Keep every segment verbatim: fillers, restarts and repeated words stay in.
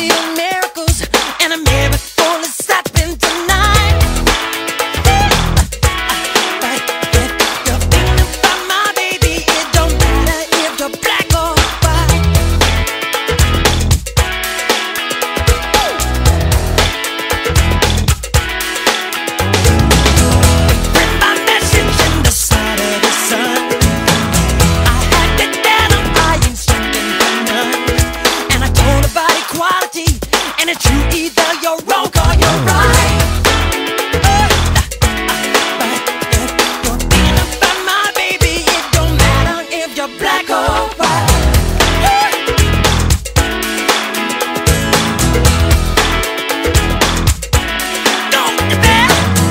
seeing miracles, and a miracle is happening tonight. But if you're thinking about my baby, it don't matter if you're black or white. Print my message in the side of the sun. I had it down, I ain't standing for none. And I told about equality, and it's true, either you're wrong or you're right. But if you're thinking about my baby, it don't matter if you're black or white. Don't you dare.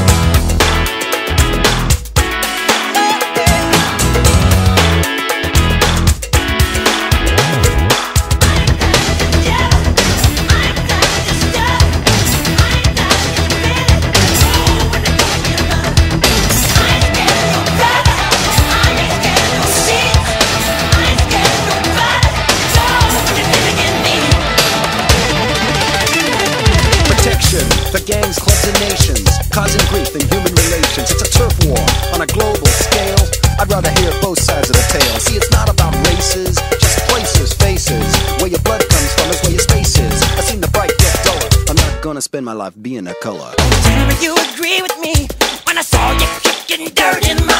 Protection for gangs, clubs, and nations, causing grief in human relations. It's a turf war on a global scale. I'd rather hear both sides of the tale. See, it's not about races, just places, faces. Where your blood comes from is where your space is. I've seen the bright get duller. I'm not gonna spend my life being a color. Tell me you agree with me when I saw you kicking dirt in my